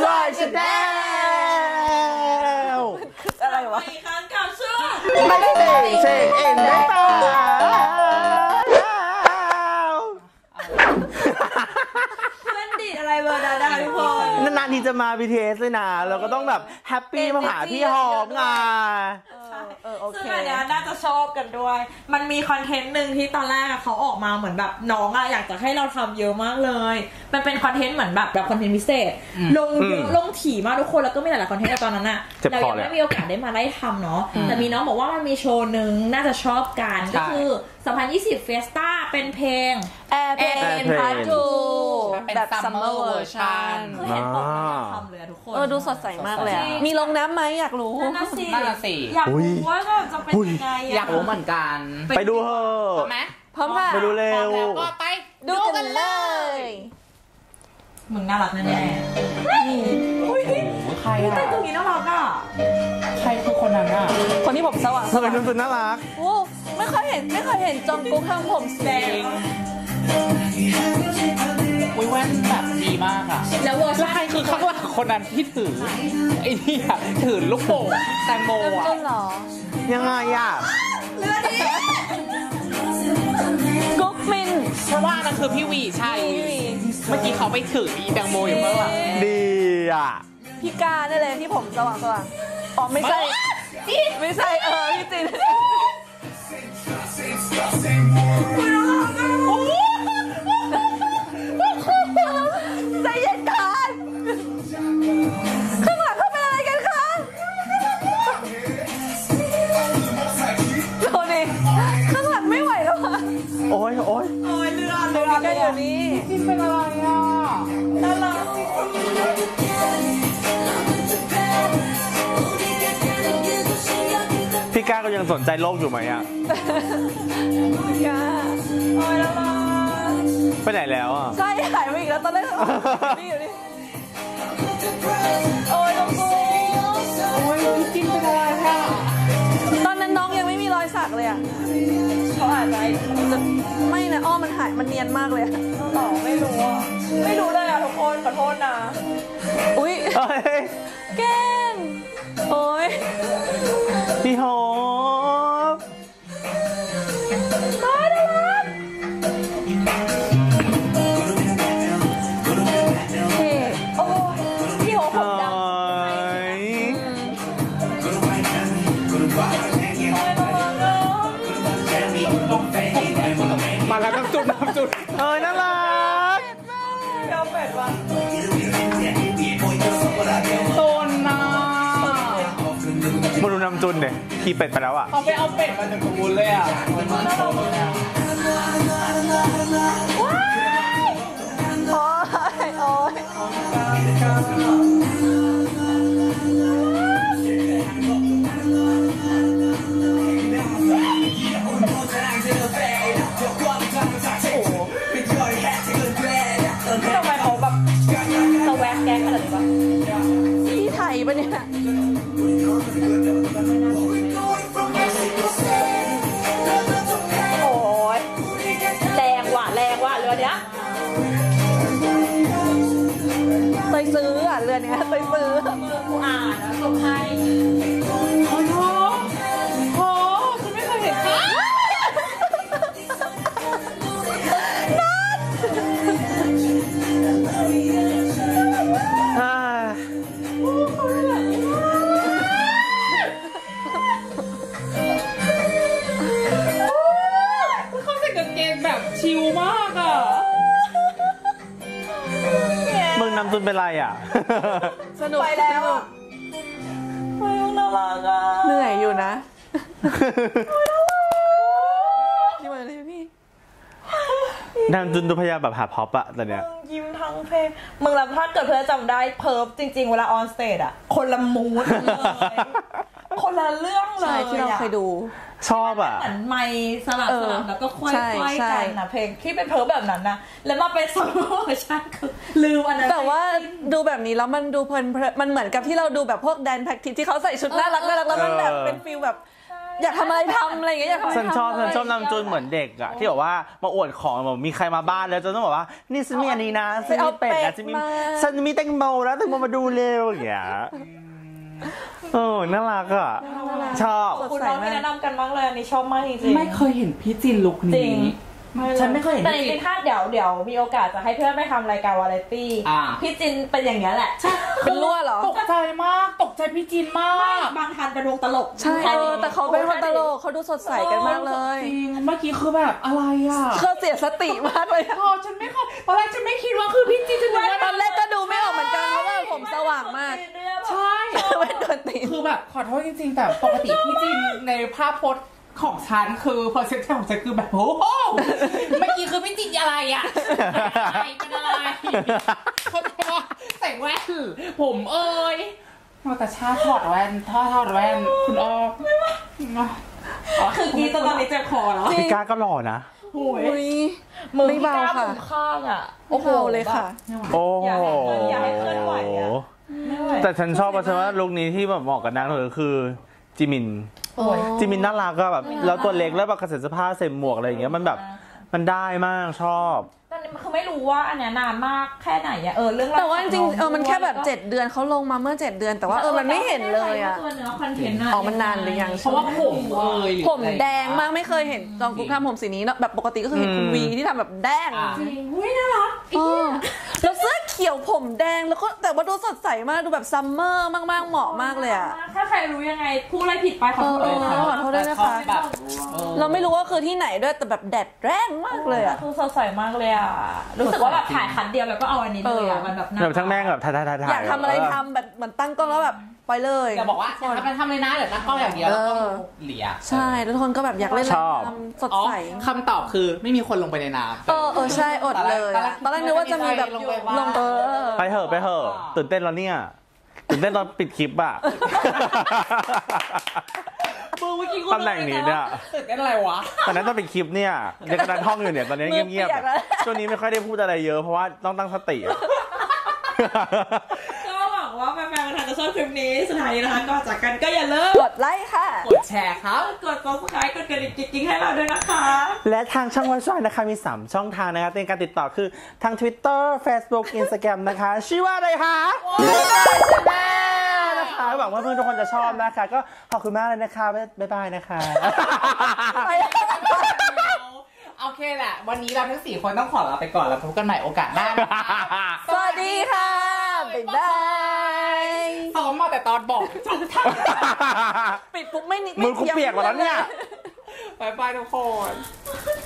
Joy Channel อะไรวะอีกครั้งกับช่วงไม่ได้เช็คอินได้เปล่าเพื่อนดีดอะไรเบอร์ดาทุกคนนานๆทีจะมา BTS เลยนะเราก็ต้องแบบแฮปปี้มาหาพี่หอมไงโอเคซึ่งอันเนี้ยน่าจะชอบกันด้วยมันมีคอนเทนต์หนึ่งที่ตอนแรกเขาออกมาเหมือนแบบน้องอยากจะให้เราทำเยอะมากเลยมันเป็นคอนเทนต์เหมือนแบบคอนเทนต์พิเศษลงเยอะลงถี่มากทุกคนแล้วก็มีหลายๆคอนเทนต์ตอนนั้นเรายังไม่มีโอกาสได้มาไล่ทำเนาะแต่มีน้องบอกว่ามันมีโชว์หนึ่งน่าจะชอบกันก็คือ2020 Fiesta เป็นเพลง Airplane Part 2แบบ Summer Version คือเห็นปกมันทำเลยทุกคนดูสดใสมากเลยมีลงน้ำไหมอยากรู้น่าสิอยากรู้ว่าจะเป็นยังไงอยากรู้เหมือนกันไปดูเถอะพร้อมไหมพร้อมค่ะไปดูเร็วแล้วก็ไปดูกันเลยมึงน่ารักแน่ๆใครอะแต่ตรงนี้น่ารักอะใครคือคนนั้นอะคนที่ผมสว่างทำไมนุ่นน่ารักโอ้ไม่เคยเห็นจองกุ๊กทำผมแดงแว่นแบบดีมากอะแล้วใครคือข้างหลังคนนั้นที่ถือไอ้นี่อะถือลูกโป่งแตงโมอะหรอยังไงอะเลือดดิกุ๊กมินเพราะว่านั่นคือพี่วีใช่เมื่อกี้เขาไปถืออีแตงโมอยู่เมื่อวานดีอะพี่กาได้เลยที่ผมสว่างอ๋อไม่ใช่พี่จินใจเย็นกันข้างหลังเขาเป็นอะไรกันคะโทนี่ข้างหลังไม่ไหวแล้วอะโอ้ยเลือดกันอยู่นี่พี่เป็นอะไรอ่ะน่ารักพี่ก้าก็ยังสนใจโลกอยู่ไหมอ่ะพี่ก้าโอ้ยน่ารักไปไหนแล้วอ่ะใช่หายไปอีกแล้วตอนแรกนี่อยู่นี่โอ้ยน้องกูโอ้ยพี่จินเป็นอะไรค่ะตอนนั้นน้องยังไม่มีรอยสักเลยอ่ะเขาอาจจะไม่นะอ้อมันหายมันเนียนมากเลยต่อไม่รู้เลยอ่ะทุกคนขอโทษนะอุ้ยแกล้งโอ้ยพี่หอมมาดารักเฮ้โอ้ยพี่หอมผมดำมาแล้วน้ำจุดน่ารักเจ้าเป็ดวะโซนนะมาดูน้ำจุนเนี่ยขี่เป็ดไปแล้วอ่ะเขาไปเอาเป็ดมาจากตรงนู้นเลยอ่ะโอ้ทำไมเขาแบบสแวกแก๊งขนาดนี้วะพี่ไทยปะเนี่ยโอ้ยแรงว่ะเรือเนี้ยเตยซื้ออ่ะเรือเนี้ยเตยซื้อกูอ่านแล้วส่งให้โอ้โหฉันไม่เคยเห็นค่ะเขาใส่กางเกงแบบชิลมากอ่ะมึงนำจุนเป็นไรอ่ะสนุกไปแล้วอ่ะไม่น่ารักอ่ะเหนื่อยอยู่นะนี่มาเลยพี่นำจุนดูพยายามแบบหาพ็อปอะแต่เนี้ยยิ้มทั้งเพลงมึงแล้วถ้าเกิดเพื่อจำได้เพิร์ฟจริงๆเวลาออนสเตจอะคนละมูดเลยคนละเรื่องเลยที่เราเคยดูชอบอ่ะเหมือนไมค์สลับแล้วก็ค่อยๆกันนะเพลงที่เป็นเพิร์ฟแบบนั้นนะแล้วมาเป็นโซโล่เวอร์ชันคือลืมอันนั้นแต่ว่าดูแบบนี้แล้วมันดูเพลินมันเหมือนกับที่เราดูแบบพวกแดนแพ็กทิที่เขาใส่ชุดน่ารักแล้วมันแบบเป็นฟีลแบบอยากทำอะไรทำอะไรอย่างเงี้ยอยากทำอะไรฉันชอบทำฉันชอบนำจูนเหมือนเด็กอะที่แบบว่ามาอวดของแบบมีใครมาบ้านแล้วจะต้องบอกว่านี่ฉันมีอันนี้นะฉันมีเป็ดนะฉันมีแตงโมนะแตงโมมาดูเร็วอย่างเงี้ยโอ้น่ารักอะชอบคุณน้องที่แนะนำกันบ้างเลยอันนี้ชอบมากจริงๆไม่เคยเห็นพี่จินลุคจรินี้งฉันไม่เคยเห็นแต่จพี่จิรินงๆถ้าเดี๋ยวมีโอกาสจะให้เพื่อนไปทำรายการวาไรตี้อ่าพี่จินเป็นอย่างนี้ยแหละเป็นรั่วเหรอตกใจมากตกใจพี่จินมากบางทันเป็นวงตลกใช่แต่เขาเป็นคนตลกเขาดูสดใสกันมากเลยจริงเมื่อกี้คือแบบอะไรอ่ะเขาเสียสติมากเลยอะพอฉันไม่เข้าตอนแรกฉันไม่คิดว่าคือพี่จินจะดูว่าตอนแรกก็ดูไม่ออกเหมือนกันเพราะว่าผมสว่างมากใช่ไม่โดนตีคือแบบขอโทษจริงๆแต่ปกติพี่จินในภาพพจน์ของฉันคือเพอร์เซพชันของฉันคือแบบโอ้โหเมื่อกี้คือพี่จินอะไรอ่ะอะไรเป็นอะไรเขาใจว่าใส่แว่นผมเอ้ยแต่ชาถอดแว่นถอดแว่นคุณอ้อไม่ว่าคือกีตอนนี้เจ็บคอเนาะพี่ก้าก็หล่อนะโอ้ยอุ๊ยมือไม่เบาค่ะมุมข้างอ่ะโอ้โหเลยค่ะโอ้อย่าให้เคลื่อนไหวอะ ไม่ไหวแต่ฉันชอบเพราะฉันว่าลุคนี้ที่แบบเหมาะกับนางเลยคือจิมินโอ้ยจิมินน่ารักก็แบบแล้วตัวเล็กแล้วแบบกระเซ็นเสื้อผ้าใส่หมวกอะไรอย่างเงี้ยมันแบบมันได้มากชอบตอนนี้คือไม่รู้ว่าอันเนี้ยนานมากแค่ไหนอะเรื่องแต่ว่าจริงๆมันแค่แบบ7 เดือนเขาลงมาเมื่อ7 เดือนแต่ว่ามันไม่เห็นเลยอะตัวเนื้อคอนเทนต์อะอ๋อมันนานหรือยังเพราะว่าผมเอ้ยผมแดงมากไม่เคยเห็นตอนกุ๊กทำผมสีนี้เนอะแบบปกติก็คือเห็นคุณวีที่ทำแบบแดงจริงอุ้ยน่ารักเออแล้วเสื้อเขียวผมแดงแล้วก็แต่ว่าดูสดใสมากดูแบบซัมเมอร์มากๆเหมาะมากเลยอะถ้าใครรู้ยังไงพูดอะไรผิดไปขอโทษเลยค่ะขอโทษด้วยนะคะแบบเราไม่รู้ว่าคือที่ไหนด้วยแต่แบบแดดแรงมากเลยอะคือสดใสมากเลยอะรู้สึกว่าแบบถ่ายคันเดียวแล้วก็เอาอันนี้เลยอะมันแบบน่าแบบทั้งแม่งแบบถ่ายอยากทำอะไรทำแบบเหมือนตั้งกล้องแล้วแบบไปเลยอย่าบอกว่าทำเลยนะเดี๋ยวตั้งกล้องอย่างเดียวแล้วก็เหลียใช่แล้วทุกคนก็แบบอยากเล่นอะไรทำสดอ๋อใสคำตอบคือไม่มีคนลงไปในน้ำใช่อดเลยอะตอนแรกนึกว่าจะมีแบบลงไปบ้างลงไปเถอะตื่นเต้นแล้วเนี่ยตื่นเต้นตอนปิดคลิปอะเมื่อกี้ตำแหน่งนี้เนี่ยตื่นเต้นอะไรวะตอนนั้นตอนปิดคลิปเนี่ยในกระดานห้องอยู่เนี่ยตอนนี้เงียบๆช่วงนี้ไม่ค่อยได้พูดอะไรเยอะเพราะว่าต้องตั้งสติอะก็หวังว่าแฟนๆจะชอบคลิปนี้สุดท้ายนะคะก่อนจากกันก็อย่าลืมกดไลค์ค่ะกดแชร์ครับกด subscribe กดกระดิ่งกิ๊งๆให้เราด้วยนะคะและทางช่องวันช่อยนะคะมี 3 ช่องทางนะคะในการติดต่อคือทาง Twitter Facebook Instagram นะคะชื่อว่าอะไรคะนะคะหวังว่าเพื่อนทุกคนจะชอบนะคะ ก็ขอบคุณมากเลยนะคะบ๊ายบายนะคะโอเคแหละ วันนี้เราทั้ง4คนต้องขอลาไปก่อนแล้วพบกันใหม่โอกาสหน้านะคะสวัสดีค่ะ บ๊ายบายซ้อมมาแต่ตอนบอกช่องทางปิดปุ๊บไม่นิดมือกูเปียกหมดแล้วเนี่ยบายบายทุกคน